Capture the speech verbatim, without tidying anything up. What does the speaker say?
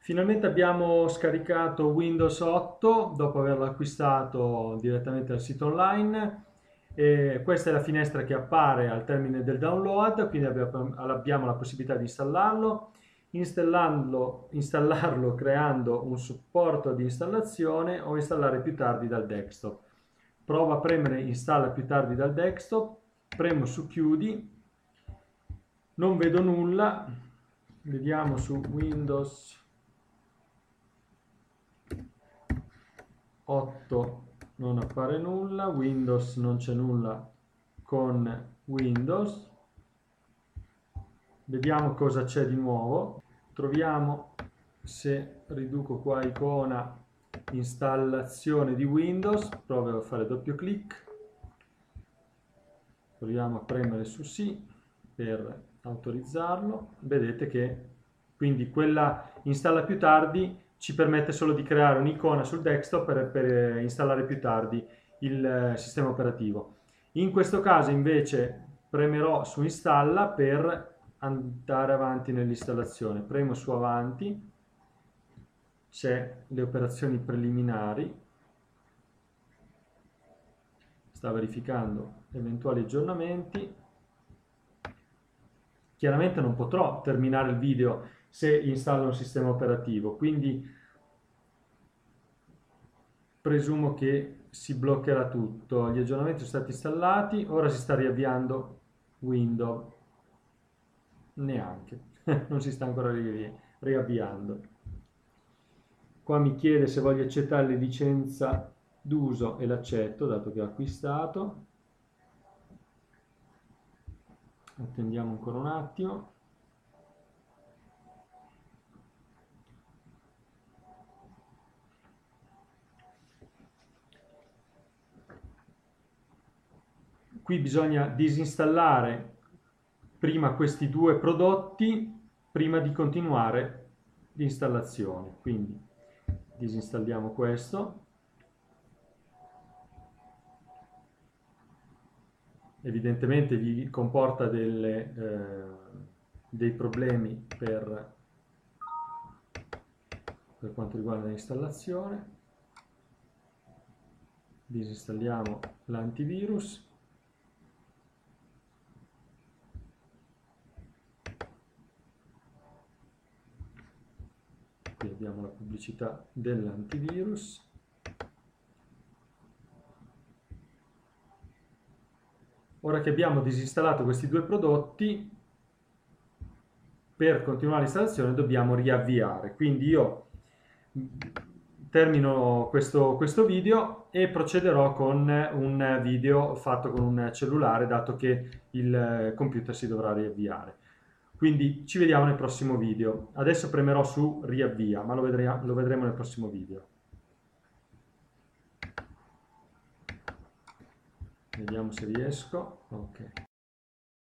Finalmente abbiamo scaricato Windows otto dopo averlo acquistato direttamente dal sito online. E questa è la finestra che appare al termine del download, quindi abbiamo, abbiamo la possibilità di installarlo, installarlo, installarlo creando un supporto di installazione o installare più tardi dal desktop. Provo a premere installa più tardi dal desktop, premo su chiudi, non vedo nulla, vediamo su Windows otto non appare nulla, Windows non c'è nulla con Windows. Vediamo cosa c'è di nuovo. Troviamo, se riduco qua icona installazione di Windows, provo a fare doppio clic, proviamo a premere su sì per autorizzarlo. Vedete che quindi quella installa più tardi ci permette solo di creare un'icona sul desktop per, per installare più tardi il eh, sistema operativo. In questo caso invece premerò su installa per andare avanti nell'installazione. Premo su avanti, c'è le operazioni preliminari, sta verificando eventuali aggiornamenti. Chiaramente non potrò terminare il video se installo un sistema operativo, quindi presumo che si bloccherà tutto. Gli aggiornamenti sono stati installati, ora si sta riavviando Windows. Neanche, non si sta ancora riavviando. Qua mi chiede se voglio accettare la licenza d'uso e l'accetto, dato che ho acquistato. Attendiamo ancora un attimo. Qui bisogna disinstallare prima questi due prodotti prima di continuare l'installazione. Quindi disinstalliamo questo. Evidentemente vi comporta delle, eh, dei problemi per, per quanto riguarda l'installazione. Disinstalliamo l'antivirus. Qui abbiamo la pubblicità dell'antivirus. Ora che abbiamo disinstallato questi due prodotti, per continuare l'installazione dobbiamo riavviare. Quindi io termino questo, questo video e procederò con un video fatto con un cellulare, dato che il computer si dovrà riavviare. Quindi ci vediamo nel prossimo video. Adesso premerò su riavvia, ma lo vedremo, lo vedremo nel prossimo video. Vediamo se riesco. Ok.